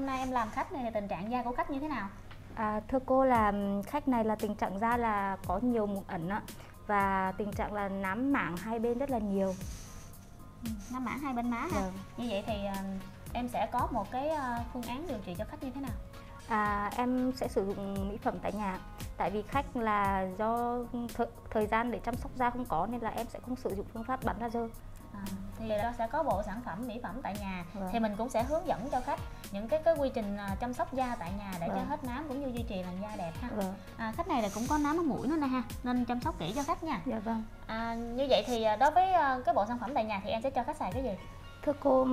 hôm nay em làm khách này thì tình trạng da của khách như thế nào? Thưa cô là khách này là tình trạng da là có nhiều mụn ẩn ạ, và tình trạng là nám mảng hai bên rất là nhiều. Nám mảng hai bên má ha. Vâng. Như vậy thì em sẽ có một cái phương án điều trị cho khách như thế nào? Em sẽ sử dụng mỹ phẩm tại nhà. Tại vì khách là do thời gian để chăm sóc da không có nên là em sẽ không sử dụng phương pháp bắn laser. Thì đó sẽ có bộ sản phẩm mỹ phẩm tại nhà. Vâng. Thì mình cũng sẽ hướng dẫn cho khách những cái quy trình chăm sóc da tại nhà để cho hết nám cũng như duy trì làn da đẹp ha. Vâng. Khách này là cũng có nám ở mũi nữa nè ha, nên chăm sóc kỹ cho khách nha. Dạ vâng. Như vậy thì đối với cái bộ sản phẩm tại nhà thì em sẽ cho khách xài cái gì? Thưa cô,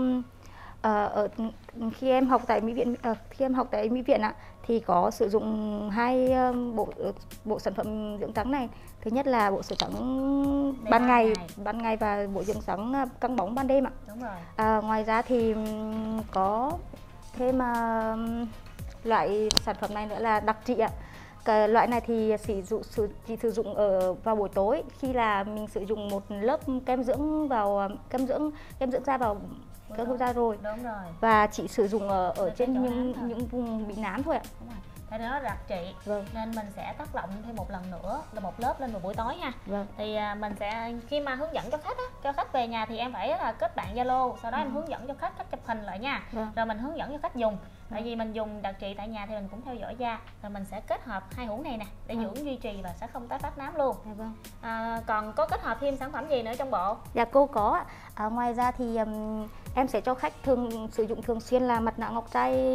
khi em học tại mỹ viện ạ, thì có sử dụng hai bộ sản phẩm dưỡng trắng này. Thứ nhất là bộ dưỡng trắng ban ngày và bộ dưỡng trắng căng bóng ban đêm ạ. Đúng rồi. Ngoài ra thì có thêm loại sản phẩm này nữa là đặc trị ạ. Cái loại này thì chỉ sử dụng vào buổi tối, khi là mình sử dụng một lớp kem dưỡng da vào các hốc da rồi. Đúng rồi. Và chỉ sử dụng ở trên những vùng bị nám thôi ạ. Đúng rồi. Thế nó đặc trị. Vâng. Nên mình sẽ tác động thêm một lần nữa là một lớp lên vào buổi tối ha. Vâng. Thì mình sẽ khi mà hướng dẫn cho khách á, cho khách về nhà thì em phải là kết bạn Zalo, sau đó em hướng dẫn cho khách chụp hình lại nha. Vâng. Rồi mình hướng dẫn cho khách dùng. Tại vì mình dùng đặc trị tại nhà thì mình cũng theo dõi da, rồi mình sẽ kết hợp hai hũ này nè để dưỡng duy trì và sẽ không tái phát nám luôn. Dạ vâng. Còn có kết hợp thêm sản phẩm gì nữa trong bộ? Dạ cô có ạ. Ngoài ra thì em sẽ cho khách sử dụng thường xuyên là mặt nạ ngọc trai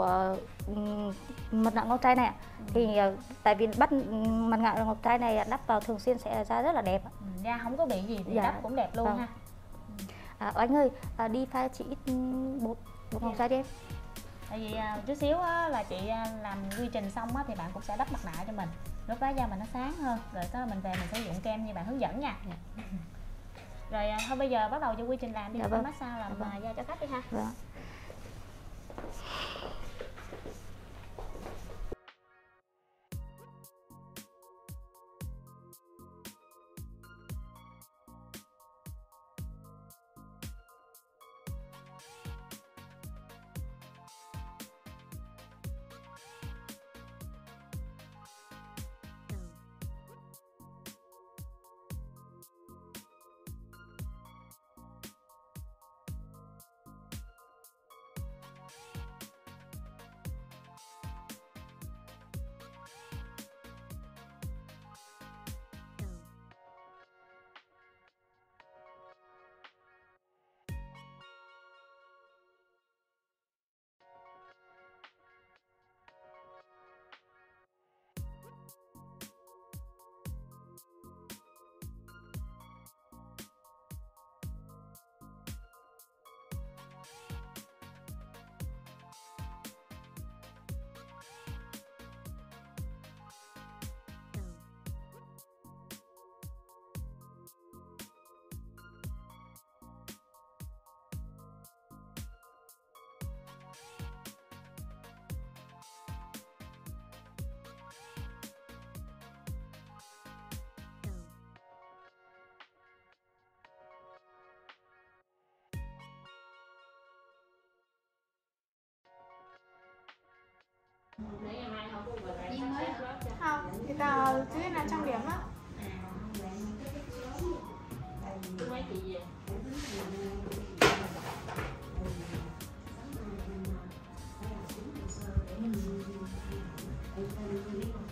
mặt nạ ngọc trai này ạ. Thì tại vì mặt nạ ngọc trai này đắp vào thường xuyên sẽ da rất là đẹp ạ. Da không có bị gì thì đắp cũng đẹp luôn. Vâng. Ha. Anh ơi, đi pha chị ít bột ngọc trai đi em. Tại vì chút xíu là chị làm quy trình xong thì bạn cũng sẽ đắp mặt nạ cho mình, lúc đó da mình nó sáng hơn, rồi sau đó mình về mình sử dụng kem như bạn hướng dẫn nha. Rồi thôi bây giờ bắt đầu cho quy trình làm đi. Vâng. Massage làm da cho khách đi ha. Vâng. Không, người ta thứ là trang điểm á. Thank you.